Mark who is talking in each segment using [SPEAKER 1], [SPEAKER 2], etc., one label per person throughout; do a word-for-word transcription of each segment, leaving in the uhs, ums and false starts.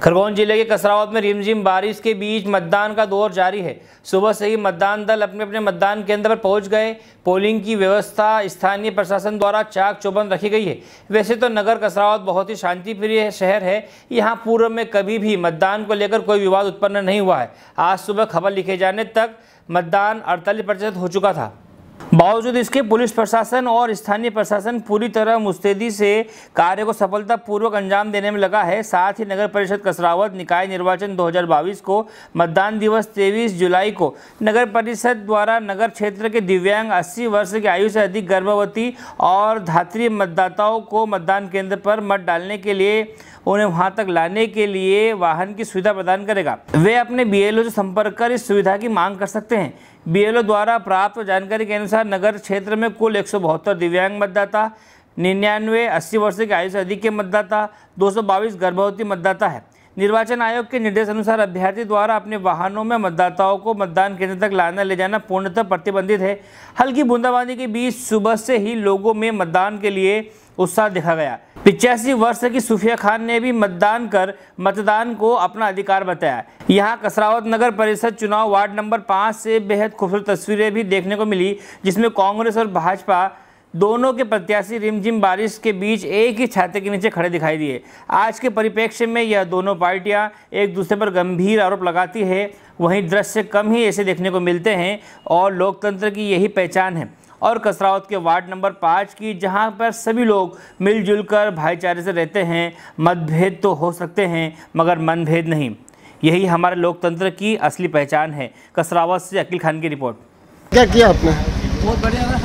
[SPEAKER 1] खरगोन जिले के कसरावत में रिमझिम बारिश के बीच मतदान का दौर जारी है। सुबह से ही मतदान दल अपने अपने मतदान केंद्र पर पहुंच गए। पोलिंग की व्यवस्था स्थानीय प्रशासन द्वारा चाक चौबंद रखी गई है। वैसे तो नगर कसरावत बहुत ही शांतिप्रिय शहर है। यहाँ पूर्व में कभी भी मतदान को लेकर कोई विवाद उत्पन्न नहीं हुआ है। आज सुबह खबर लिखे जाने तक मतदान अड़तालीस प्रतिशत हो चुका था। बावजूद इसके पुलिस प्रशासन और स्थानीय प्रशासन पूरी तरह मुस्तैदी से कार्य को सफलतापूर्वक अंजाम देने में लगा है। साथ ही नगर परिषद कसरावत निकाय निर्वाचन दो हज़ार बाईस को मतदान दिवस तेईस जुलाई को नगर परिषद द्वारा नगर क्षेत्र के दिव्यांग, अस्सी वर्ष की आयु से अधिक, गर्भवती और धात्री मतदाताओं को मतदान केंद्र पर मत डालने के लिए उन्हें वहां तक लाने के लिए वाहन की सुविधा प्रदान करेगा। वे अपने बीएलओ से संपर्क कर इस सुविधा की मांग कर सकते हैं। बीएलओ द्वारा प्राप्त जानकारी के अनुसार नगर क्षेत्र में कुल एक सौ बहत्तर दिव्यांग मतदाता, निन्यानवे अस्सी वर्ष की आयु से अधिक के मतदाता, दो सौ बाईस गर्भवती मतदाता है। निर्वाचन आयोग के निर्देश अनुसार अभ्यर्थी द्वारा अपने वाहनों में मतदाताओं को मतदान केंद्र तक लाना ले जाना पूर्णतः प्रतिबंधित है। हल्की बूंदाबांदी के बीच सुबह से ही लोगों में मतदान के लिए उत्साह देखा गया। पिचासी वर्ष की सुफिया खान ने भी मतदान कर मतदान को अपना अधिकार बताया। यहाँ कसरावत नगर परिषद चुनाव वार्ड नंबर पाँच से बेहद खूबसूरत तस्वीरें भी देखने को मिली, जिसमें कांग्रेस और भाजपा दोनों के प्रत्याशी रिमझिम बारिश के बीच एक ही छाते के नीचे खड़े दिखाई दिए। आज के परिप्रेक्ष्य में यह दोनों पार्टियां एक दूसरे पर गंभीर आरोप लगाती है। वहीं दृश्य कम ही ऐसे देखने को मिलते हैं और लोकतंत्र की यही पहचान है। और कसरावत के वार्ड नंबर पाँच की, जहां पर सभी लोग मिलजुल कर भाईचारे से रहते हैं। मतभेद तो हो सकते हैं मगर मनभेद नहीं। यही हमारे लोकतंत्र की असली पहचान है। कसरावत से अकील खान की रिपोर्ट।
[SPEAKER 2] क्या किया आपने?
[SPEAKER 3] बहुत बढ़िया रहा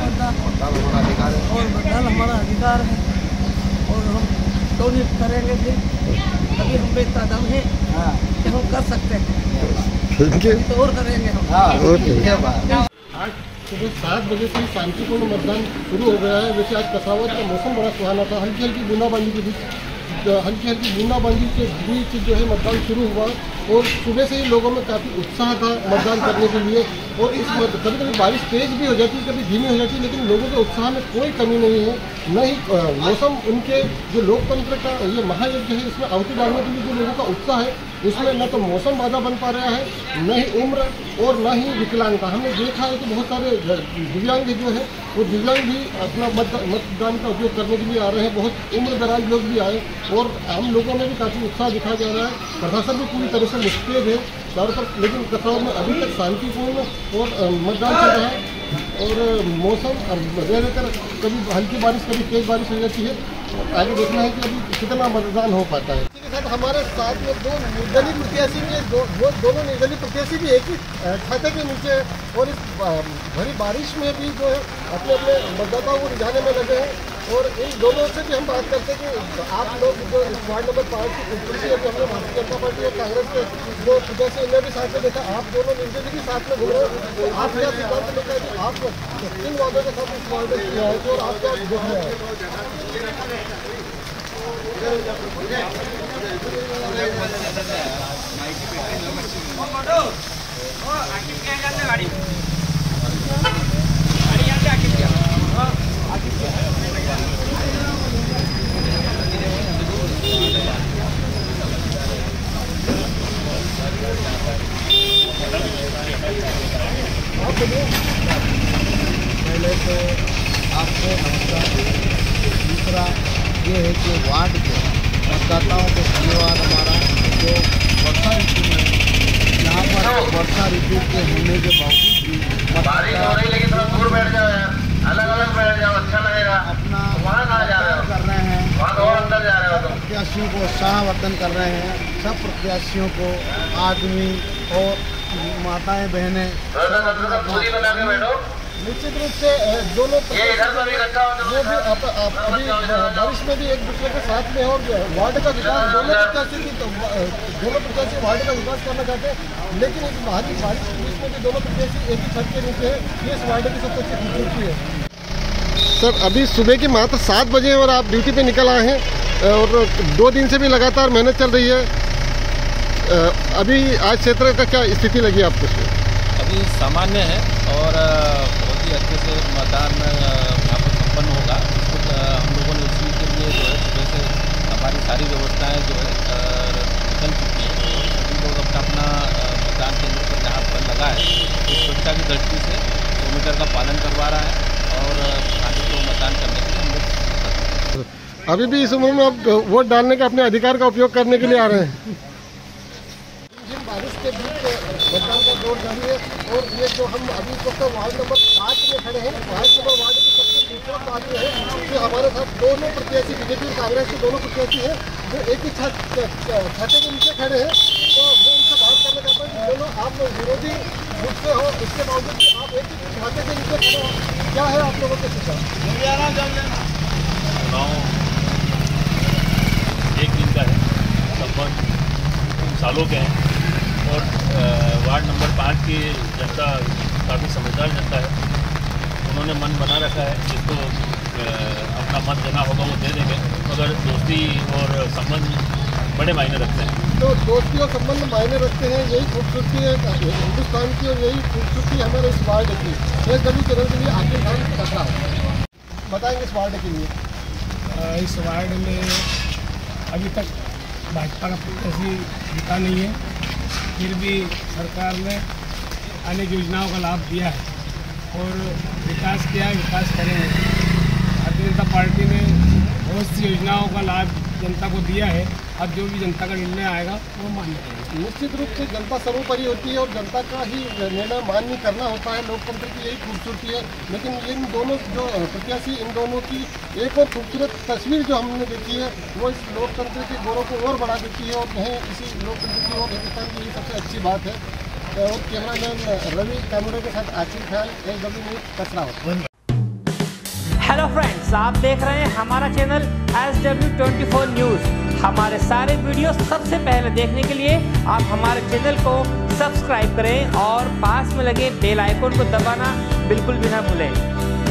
[SPEAKER 3] और मतदान हमारा अधिकार है और हम दोनों करेंगे भी। अभी हम बेतादाम हैं कि हम कर सकते हैं तो और करेंगे हम।
[SPEAKER 2] आज सुबह सात बजे से शांतिपूर्ण मतदान शुरू हो गया है। वैसे आज कसरावत का मौसम बड़ा सुहाना था। हल्की हल्की बूंदाबांदी के बीच हल्की हल्की बूंदाबांदी के बीच जो है मतदान शुरू हुआ और सुबह से ही लोगों में काफ़ी उत्साह था मतदान करने के लिए। और इस कभी कभी बारिश तेज भी हो जाती है, कभी धीमी हो जाती है, लेकिन लोगों के उत्साह में कोई कमी नहीं है। न ही मौसम उनके जो लोकतंत्र का ये महायज्ञ है इसमें आहुति डालने के लिए जो लोगों का उत्साह है उसमें न तो मौसम बाधा बन पा रहा है, न ही उम्र और न ही विकलांगता। हमने देखा है कि बहुत सारे दिव्यांग जो है वो दिव्यांग भी अपना मत मतदान का उपयोग करने के लिए आ रहे हैं। बहुत उम्र दराज लोग भी आए और हम लोगों में भी काफ़ी उत्साह दिखाया जा रहा है। प्रशासन भी पूरी तरह से मुस्तैद है चारों तरफ, लेकिन कसरावत में अभी तक शांतिपूर्ण और मतदान चल रहा है। और मौसम रहकर कभी हल्की बारिश कभी तेज बारिश हो जाती है। आगे देखना है कि अभी कितना मतदान हो पाता है। इसी के साथ हमारे साथ में दो निर्दलीय प्रत्याशी भी दो, दो दोनों निर्दलीय प्रत्याशी भी एक ही छाते के नीचे और इस भरी बारिश में भी जो है अपने अपने मतदाताओं को रिझाने में लगे हैं। और इन दोनों से भी हम बात करते हैं कि आप लोग जो वार्ड नंबर पाँच की कुर्सी है, हमने भारतीय जनता पार्टी और कांग्रेस के जो प्रत्याशी इन्हें भी साथ में देखा, आप दोनों निर्दलीय भी साथ में घूम रहे हैं। तो आप क्या सिद्धांत लेकर कि आप किन वादों के साथ इस वार्ड में किया है तो आप क्या देख रहे हैं?
[SPEAKER 4] पहले तो आपको नमस्कार। दूसरा ये है कि वार्ड के मतदाताओं को धन्यवाद हमारा जो वर्षा ऋतु में यहाँ पर वर्षा ऋतु के होने के बावजूद भी
[SPEAKER 5] अलग अलग बैठ जाओ, अच्छा लगेगा।
[SPEAKER 4] अपना
[SPEAKER 5] वहाँ कहाँ जा रहे हो?
[SPEAKER 4] कर रहे हैं,
[SPEAKER 5] वहाँ और अंदर जा रहे हो? तो
[SPEAKER 4] प्रत्याशियों को उत्साहवर्धन कर रहे हैं। सब प्रत्याशियों को आदमी और माताएं बहनें
[SPEAKER 5] पूरी बना के बैठो।
[SPEAKER 2] निश्चित रूप से दोनों
[SPEAKER 5] ये इधर पर भी इकट्ठा हो
[SPEAKER 2] वो भी आप, आप अभी बारिश में भी एक दूसरे के साथ में और वार्ड का विकास दोनों प्रत्याशी की दोनों प्रत्याशी वार्ड का विकास करना चाहते हैं। लेकिन इस भारी बारिश के बीच में भी दोनों प्रत्याशी एक ही छत के नीचे है। ये इस वार्ड की सबसे अच्छी खूबसूरती है। सर, अभी सुबह की मात्र सात बजे और आप ड्यूटी पे निकल आए हैं और दो दिन से भी लगातार मेहनत चल रही है। अभी आज क्षेत्र का क्या स्थिति लगी आपको?
[SPEAKER 6] अभी सामान्य है और बहुत ही अच्छे से मतदान यहाँ पर संपन्न होगा। हम लोगों ने उसी के लिए जो है सुबह से हमारी सारी व्यवस्थाएं जो है कर का पालन करवा रहा है और आगे को मतदान करने के लिए हम लोग
[SPEAKER 2] अभी भी इस उम्र में आप वोट डालने का अपने अधिकार का उपयोग करने के लिए आ रहे हैं। जिन बारिश के बीच मतदान का दौर जारी है और ये जो हम अभी तो वार्ड नंबर पाँच में खड़े हैं, वार्ड नंबर वार्ड की सबसे दूसरा बात है कि हमारे साथ दोनों प्रत्याशी बीजेपी और कांग्रेस के दोनों प्रत्याशी हैं जो एक ही छत छाते के नीचे खड़े हैं। तो मैं उनसे बात करना चाहता हूँ कि दोनों आप लोग विरोधी गुट से हो, इसके बावजूद भी आप एक ही छाते के नीचे खड़े हो, क्या है आप लोगों के सुझाव?
[SPEAKER 6] एक दिन का है, लगभग सालों के हैं और वार्ड नंबर पाँच की जनता काफ़ी समझदार जनता है। उन्होंने मन बना रखा है, जिसको अपना मत देना होगा वो दे देंगे, मगर दोस्ती और संबंध बड़े मायने रखते हैं।
[SPEAKER 2] तो दोस्ती और संबंध मायने रखते हैं, यही खूबसूरती है हिंदुस्तान की और यही खूबसूरती हमारे इस वार्ड की। एक कभी चरण के लिए आखिर खान खतरा बताएंगे इस वार्ड के लिए।
[SPEAKER 7] इस वार्ड में अभी तक भाजपा का प्रत्याशी जीता नहीं है, फिर भी सरकार ने अनेक योजनाओं का लाभ दिया है और विकास किया है, विकास करेंगे। भारतीय जनता पार्टी ने बहुत सी योजनाओं का लाभ जनता को दिया है। अब जो भी जनता का निर्णय आएगा वो मान्य करेंगे।
[SPEAKER 2] निश्चित रूप से जनता सर्वोपरि होती है और जनता का ही निर्णय मान्य करना होता है। लोकतंत्र की यही खूबसूरती है। लेकिन इन दोनों जो प्रत्याशी, इन दोनों की एक और खूबसूरत तस्वीर जो हमने देखी है वो इस लोकतंत्र के गौरव को और बढ़ा देती है और यही इसी लोकतंत्र की और हिंदुस्तान की यही सबसे अच्छी बात है। और कैमरामैन रवि कैमरे के साथ Asif Khan, S W news, Kasrawad.
[SPEAKER 1] Hello friends, आप देख रहे हैं हमारा channel S W twenty four news. हमारे सारे वीडियो सबसे पहले देखने के लिए आप हमारे चैनल को सब्सक्राइब करें और पास में लगे बेल आइकन को दबाना बिल्कुल भी ना भूलें।